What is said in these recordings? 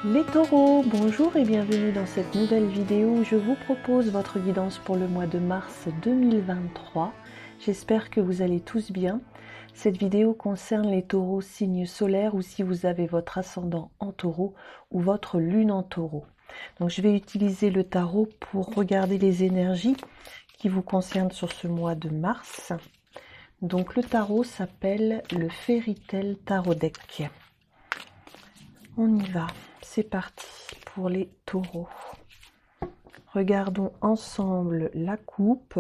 Les taureaux, bonjour et bienvenue dans cette nouvelle vidéo où je vous propose votre guidance pour le mois de mars 2023. J'espère que vous allez tous bien. Cette vidéo concerne les taureaux signe solaire ou si vous avez votre ascendant en taureau ou votre lune en taureau. Donc je vais utiliser le tarot pour regarder les énergies qui vous concernent sur ce mois de mars. Donc le tarot s'appelle le Fairy Tail Tarot Deck. On y va, c'est parti pour les taureaux. Regardons ensemble la coupe,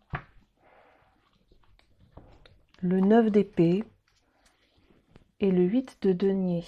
le 9 d'épée et le 8 de denier.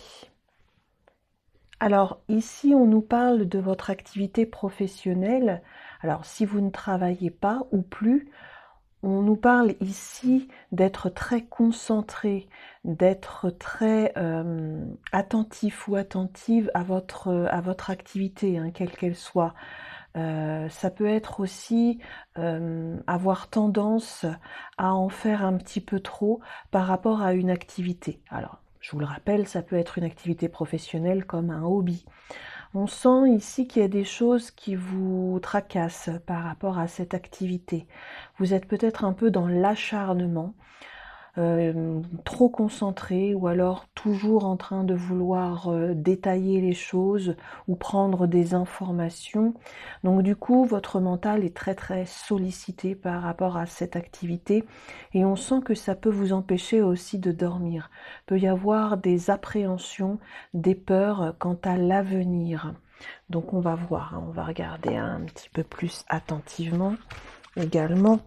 Alors ici on nous parle de votre activité professionnelle. Alors si vous ne travaillez pas ou plus, on nous parle ici d'être très concentré, d'être très attentif ou attentive à votre activité, hein, quelle qu'elle soit. Ça peut être aussi avoir tendance à en faire un petit peu trop par rapport à une activité. Alors, je vous le rappelle, ça peut être une activité professionnelle comme un hobby. On sent ici qu'il y a des choses qui vous tracassent par rapport à cette activité. Vous êtes peut-être un peu dans l'acharnement, trop concentré ou alors toujours en train de vouloir détailler les choses ou prendre des informations. Donc du coup, votre mental est très très sollicité par rapport à cette activité et on sent que ça peut vous empêcher aussi de dormir. Il peut y avoir des appréhensions, des peurs quant à l'avenir. Donc on va voir, hein, on va regarder un petit peu plus attentivement également.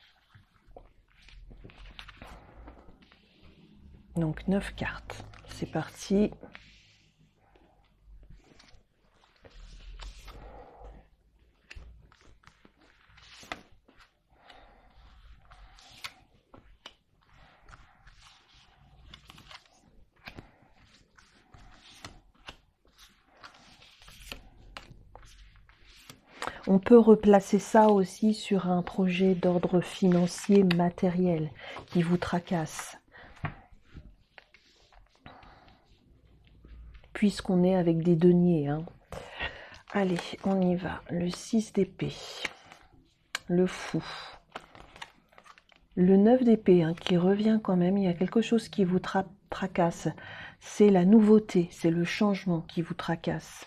Donc 9 cartes, c'est parti. On peut replacer ça aussi sur un projet d'ordre financier matériel qui vous tracasse. Puisqu'on est avec des deniers, hein. Allez, on y va. Le 6 d'épée, le fou, le 9 d'épée, hein, qui revient quand même. Il y a quelque chose qui vous tracasse. C'est la nouveauté, c'est le changement qui vous tracasse.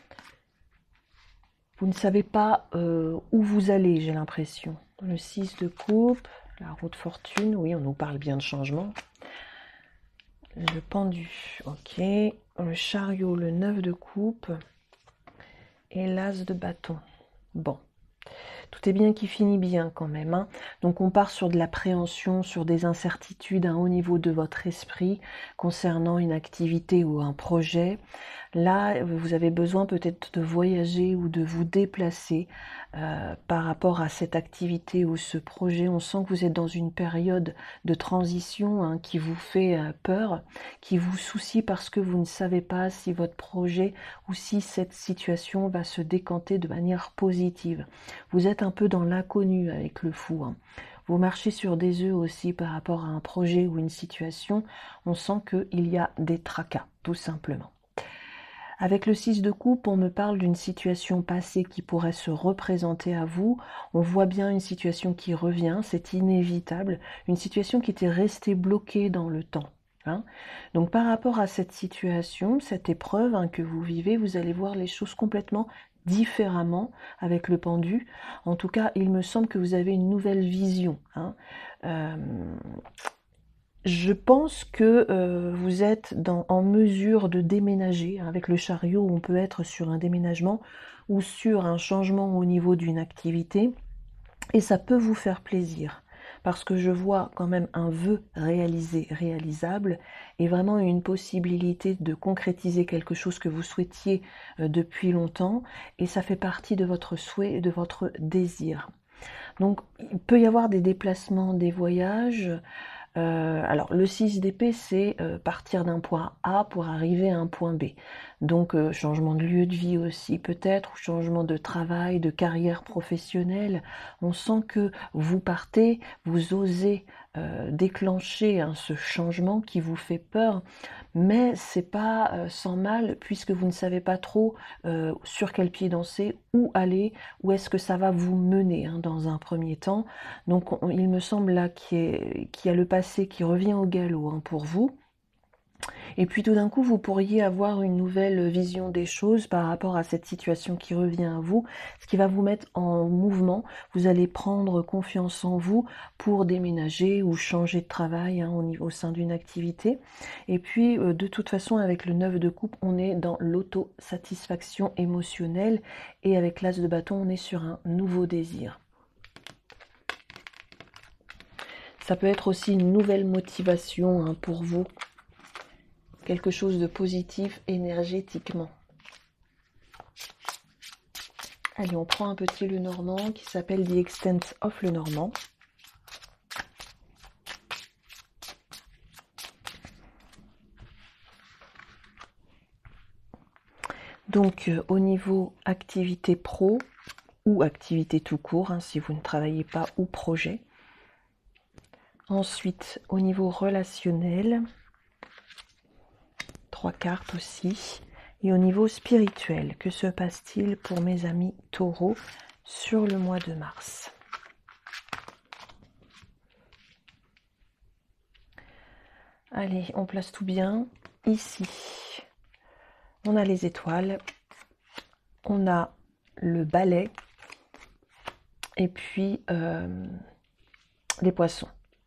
Vous ne savez pas où vous allez, j'ai l'impression. Le 6 de coupe, la roue de fortune, oui, on nous parle bien de changement. Le pendu, ok. Le chariot, le 9 de coupe. Et l'as de bâton. Bon. Tout est bien qui finit bien quand même, hein. Donc on part sur de l'appréhension, sur des incertitudes hein, au niveau de votre esprit concernant une activité ou un projet. Là, vous avez besoin peut-être de voyager ou de vous déplacer par rapport à cette activité ou ce projet. On sent que vous êtes dans une période de transition hein, qui vous fait peur, qui vous soucie parce que vous ne savez pas si votre projet ou si cette situation va se décanter de manière positive. Vous êtes un peu dans l'inconnu avec le fou, hein. Vous marchez sur des œufs aussi par rapport à un projet ou une situation. On sent qu'il y a des tracas, tout simplement. Avec le 6 de coupe, on me parle d'une situation passée qui pourrait se représenter à vous. On voit bien une situation qui revient, c'est inévitable. Une situation qui était restée bloquée dans le temps. Hein. Donc par rapport à cette situation, cette épreuve hein, que vous vivez, vous allez voir les choses complètement différemment avec le pendu. En tout cas, il me semble que vous avez une nouvelle vision. Hein. Je pense que vous êtes en mesure de déménager. Hein, avec le chariot, on peut être sur un déménagement ou sur un changement au niveau d'une activité. Et ça peut vous faire plaisir. Parce que je vois quand même un vœu réalisé, réalisable, et vraiment une possibilité de concrétiser quelque chose que vous souhaitiez depuis longtemps. Et ça fait partie de votre souhait et de votre désir. Donc, il peut y avoir des déplacements, des voyages. Alors, le 6 d'épée, c'est partir d'un point A pour arriver à un point B. Donc, changement de lieu de vie aussi peut-être, ou changement de travail, de carrière professionnelle. On sent que vous partez, vous osez déclencher hein, ce changement qui vous fait peur, mais c'est pas sans mal puisque vous ne savez pas trop sur quel pied danser, où aller, où est-ce que ça va vous mener hein, dans un premier temps. Donc il me semble là qu'il y a le passé qui revient au galop hein, pour vous. Et puis tout d'un coup, vous pourriez avoir une nouvelle vision des choses par rapport à cette situation qui revient à vous, ce qui va vous mettre en mouvement. Vous allez prendre confiance en vous pour déménager ou changer de travail hein, au sein d'une activité. Et puis, de toute façon, avec le 9 de coupe, on est dans l'autosatisfaction émotionnelle. Et avec l'as de bâton, on est sur un nouveau désir. Ça peut être aussi une nouvelle motivation hein, pour vous. Quelque chose de positif énergétiquement. Allez, on prend un petit Lenormand qui s'appelle The Extent of Lenormand. Donc, au niveau activité pro ou activité tout court, hein, si vous ne travaillez pas, ou projet. Ensuite, au niveau relationnel, 3 cartes aussi. Et au niveau spirituel, que se passe-t-il pour mes amis taureaux sur le mois de mars? Allez, on place tout bien. Ici, on a les étoiles, on a le balai, et puis les poissons.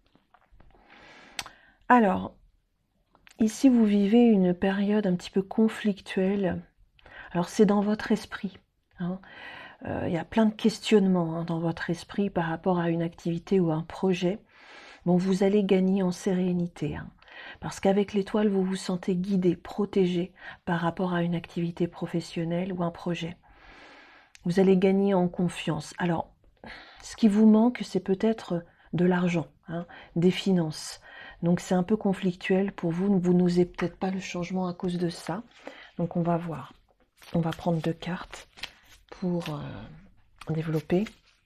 Alors, ici, vous vivez une période un petit peu conflictuelle. Alors, c'est dans votre esprit. Hein. Il y a plein de questionnements hein, dans votre esprit par rapport à une activité ou un projet. Bon, vous allez gagner en sérénité. Hein, parce qu'avec l'étoile, vous vous sentez guidé, protégé par rapport à une activité professionnelle ou un projet. Vous allez gagner en confiance. Alors, ce qui vous manque, c'est peut-être de l'argent, hein, des finances. Donc c'est un peu conflictuel pour vous. Vous n'osez peut-être pas le changement à cause de ça. Donc on va voir. On va prendre 2 cartes pour développer.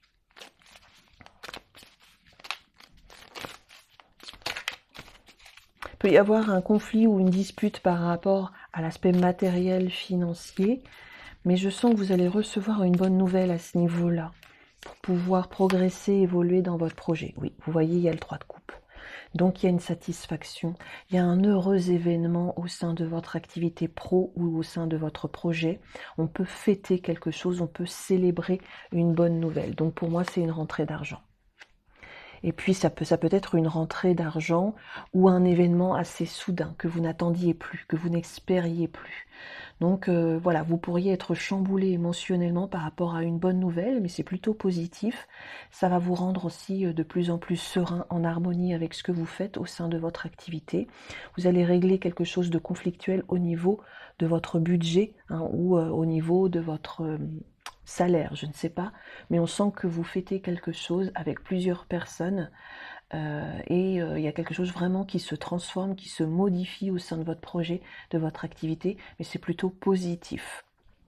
Il peut y avoir un conflit ou une dispute par rapport à l'aspect matériel, financier. Mais je sens que vous allez recevoir une bonne nouvelle à ce niveau-là. Pour pouvoir progresser, évoluer dans votre projet. Oui, vous voyez, il y a le 3 de coupe. Donc il y a une satisfaction, il y a un heureux événement au sein de votre activité pro ou au sein de votre projet. On peut fêter quelque chose, on peut célébrer une bonne nouvelle. Donc pour moi, c'est une rentrée d'argent. Et puis ça peut être une rentrée d'argent ou un événement assez soudain que vous n'attendiez plus, que vous n'espériez plus. Donc voilà, vous pourriez être chamboulé émotionnellement par rapport à une bonne nouvelle, mais c'est plutôt positif. Ça va vous rendre aussi de plus en plus serein, en harmonie avec ce que vous faites au sein de votre activité. Vous allez régler quelque chose de conflictuel au niveau de votre budget hein, ou au niveau de votre salaire, je ne sais pas. Mais on sent que vous fêtez quelque chose avec plusieurs personnes. Et il y a quelque chose vraiment qui se transforme, qui se modifie au sein de votre projet, de votre activité, mais c'est plutôt positif.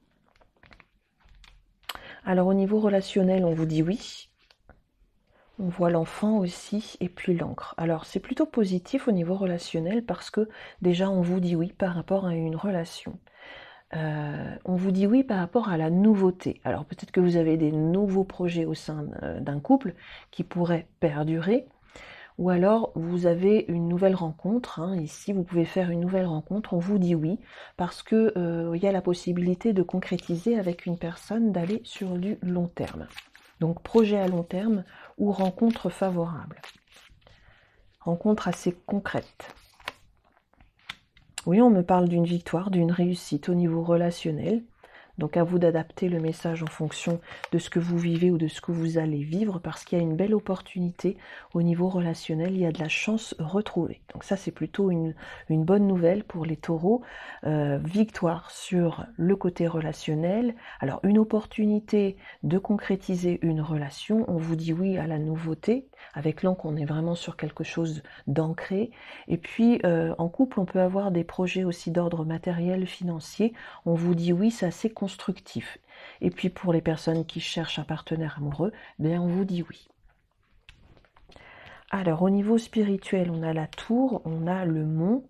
Alors au niveau relationnel, on vous dit oui. On voit l'enfant aussi, et puis l'encre. Alors c'est plutôt positif au niveau relationnel parce que déjà on vous dit oui par rapport à une relation. On vous dit oui par rapport à la nouveauté. Alors peut-être que vous avez des nouveaux projets au sein d'un couple qui pourraient perdurer. Ou alors, vous avez une nouvelle rencontre, hein, ici, vous pouvez faire une nouvelle rencontre, on vous dit oui, parce que y a la possibilité de concrétiser avec une personne, d'aller sur du long terme. Donc, projet à long terme ou rencontre favorable. Rencontre assez concrète. Oui, on me parle d'une victoire, d'une réussite au niveau relationnel. Donc à vous d'adapter le message en fonction de ce que vous vivez ou de ce que vous allez vivre, parce qu'il y a une belle opportunité au niveau relationnel, il y a de la chance retrouvée. Donc ça c'est plutôt une bonne nouvelle pour les taureaux. Victoire sur le côté relationnel. Alors une opportunité de concrétiser une relation, on vous dit oui à la nouveauté. Avec l'encre on est vraiment sur quelque chose d'ancré. Et puis en couple on peut avoir des projets aussi d'ordre matériel, financier. On vous dit oui, c'est assez constructif. Et puis pour les personnes qui cherchent un partenaire amoureux, bien on vous dit oui. Alors, au niveau spirituel, on a la tour, on a le mont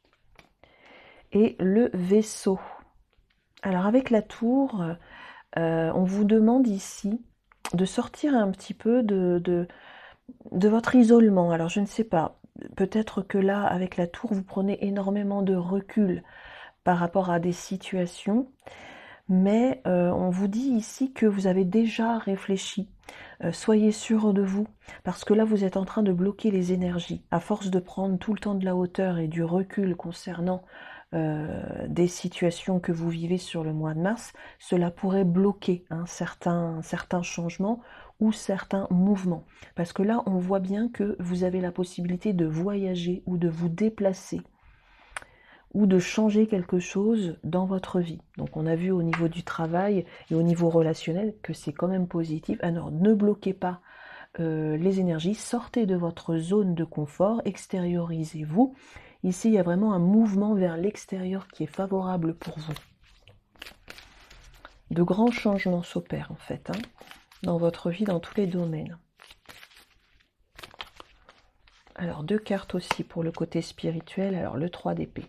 et le vaisseau. Alors, avec la tour, on vous demande ici de sortir un petit peu de votre isolement. Alors, je ne sais pas, peut-être que là, avec la tour, vous prenez énormément de recul par rapport à des situations, mais on vous dit ici que vous avez déjà réfléchi. Soyez sûr de vous, parce que là, vous êtes en train de bloquer les énergies. À force de prendre tout le temps de la hauteur et du recul concernant des situations que vous vivez sur le mois de mars, cela pourrait bloquer certains changements ou certains mouvements. Parce que là, on voit bien que vous avez la possibilité de voyager ou de vous déplacer ou de changer quelque chose dans votre vie. Donc on a vu au niveau du travail et au niveau relationnel que c'est quand même positif. Alors ne bloquez pas les énergies, sortez de votre zone de confort, extériorisez-vous. Ici, il y a vraiment un mouvement vers l'extérieur qui est favorable pour vous. De grands changements s'opèrent en fait, dans votre vie, dans tous les domaines. Alors, 2 cartes aussi pour le côté spirituel. Alors, le 3 d'épée.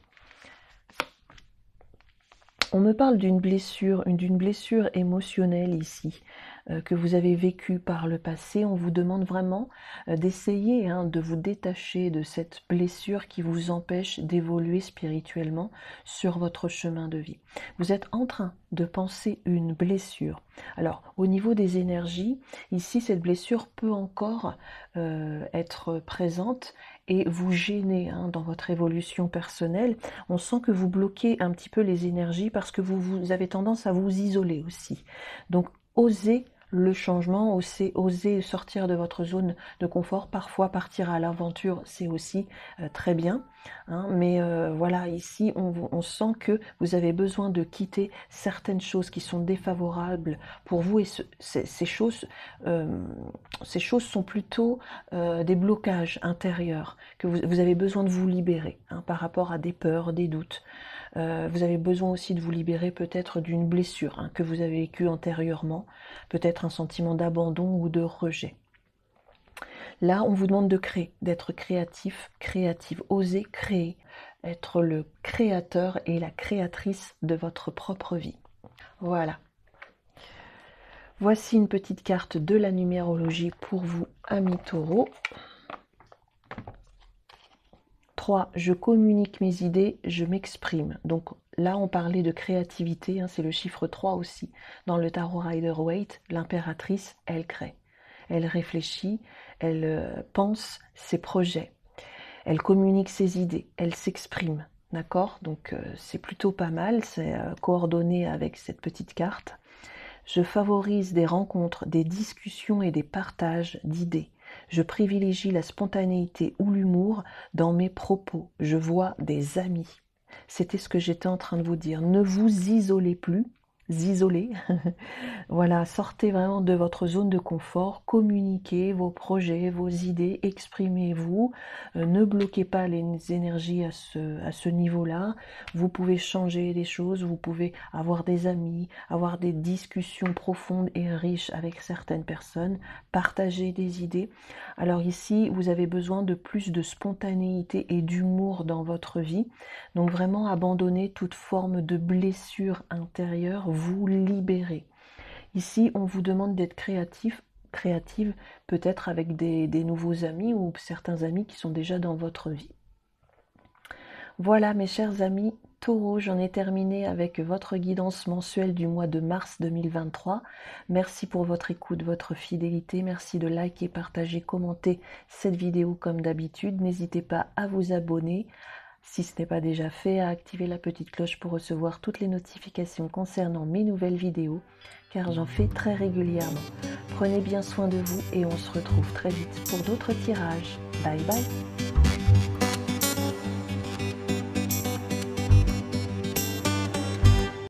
On me parle d'une blessure émotionnelle ici, que vous avez vécue par le passé. On vous demande vraiment d'essayer de vous détacher de cette blessure qui vous empêche d'évoluer spirituellement sur votre chemin de vie. Vous êtes en train de penser une blessure. Alors, au niveau des énergies, ici, cette blessure peut encore être présente et vous gêner dans votre évolution personnelle. On sent que vous bloquez un petit peu les énergies parce que vous avez tendance à vous isoler aussi. Donc, osez le changement, osez sortir de votre zone de confort. Parfois, partir à l'aventure, c'est aussi très bien. Mais voilà, ici, on sent que vous avez besoin de quitter certaines choses qui sont défavorables pour vous. Et ces choses sont plutôt des blocages intérieurs, que vous avez besoin de vous libérer par rapport à des peurs, des doutes. Vous avez besoin aussi de vous libérer peut-être d'une blessure que vous avez vécue antérieurement, peut-être un sentiment d'abandon ou de rejet. Là, on vous demande de créer, d'être créatif, créative, oser créer, être le créateur et la créatrice de votre propre vie. Voilà. Voici une petite carte de la numérologie pour vous, amis taureaux. 3, je communique mes idées, je m'exprime. Donc là, on parlait de créativité, c'est le chiffre 3 aussi. Dans le tarot Rider-Waite, l'impératrice, elle crée. Elle réfléchit, elle pense ses projets. Elle communique ses idées, elle s'exprime. D'accord? Donc c'est plutôt pas mal, c'est coordonné avec cette petite carte. Je favorise des rencontres, des discussions et des partages d'idées. Je privilégie la spontanéité ou l'humour dans mes propos. Je vois des amis. C'était ce que j'étais en train de vous dire. Ne vous isolez plus. Isolez. Voilà, sortez vraiment de votre zone de confort, communiquez vos projets, vos idées, exprimez-vous, ne bloquez pas les énergies à ce niveau-là. Vous pouvez changer des choses, vous pouvez avoir des amis, avoir des discussions profondes et riches avec certaines personnes, partager des idées. Alors ici, vous avez besoin de plus de spontanéité et d'humour dans votre vie. Donc vraiment abandonner toute forme de blessure intérieure, vous libérer. Ici, on vous demande d'être créative, peut-être avec des nouveaux amis ou certains amis qui sont déjà dans votre vie. Voilà mes chers amis Taureau, j'en ai terminé avec votre guidance mensuelle du mois de mars 2023. Merci pour votre écoute, votre fidélité. Merci de liker, partager, commenter cette vidéo comme d'habitude. N'hésitez pas à vous abonner, si ce n'est pas déjà fait, à activer la petite cloche pour recevoir toutes les notifications concernant mes nouvelles vidéos, car j'en fais très régulièrement. Prenez bien soin de vous et on se retrouve très vite pour d'autres tirages. Bye bye!